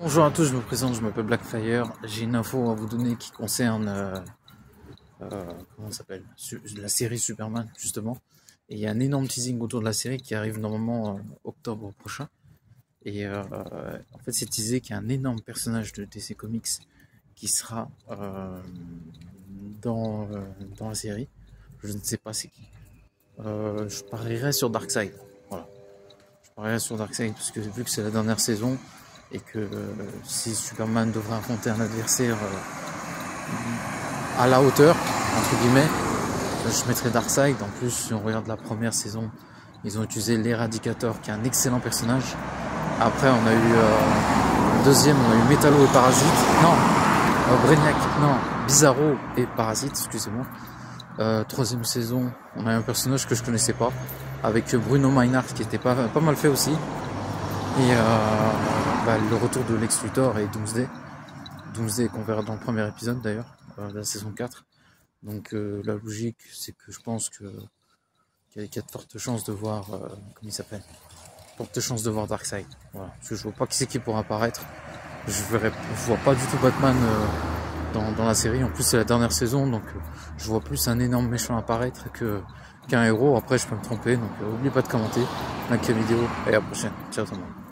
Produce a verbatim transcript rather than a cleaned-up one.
Bonjour à tous, je me présente, je m'appelle Blackfire. J'ai une info à vous donner qui concerne euh, euh, comment ça s'appelle la série Superman justement. Et il y a un énorme teasing autour de la série qui arrive normalement euh, octobre prochain. Et euh, en fait, c'est teasé qu'il y a un énorme personnage de D C Comics qui sera euh, dans euh, dans la série. Je ne sais pas c'est qui. Euh, je parierais sur Darkseid. Voilà. Je parierais sur Darkseid parce que vu que c'est la dernière saison. Et que euh, si Superman devrait affronter un adversaire euh, à la hauteur, entre guillemets, je mettrais Darkseid. En plus, si on regarde la première saison, ils ont utilisé l'Éradicateur, qui est un excellent personnage. Après, on a eu euh, deuxième, on a eu Metallo et Parasite. Non, euh, Brainiac, non, Bizarro et Parasite, excusez-moi. Euh, troisième saison, on a eu un personnage que je connaissais pas, avec Bruno Maynard, qui était pas, pas mal fait aussi. Et euh, bah, le retour de Lex Luthor et Doomsday. Doomsday qu'on verra dans le premier épisode d'ailleurs, euh, de la saison quatre. Donc euh, la logique, c'est que je pense que qu'il y a de fortes chances de voir, euh, comment il s'appelle, fortes chances de voir Darkseid. Voilà. Parce que je vois pas qui c'est qui pourra apparaître. Je verrai, je vois pas du tout Batman euh, dans, dans la série. En plus c'est la dernière saison, donc euh, je vois plus un énorme méchant apparaître que qu'un héros. Après je peux me tromper, donc euh, n'oubliez pas de commenter, likez la vidéo et à la prochaine. Ciao tout le monde.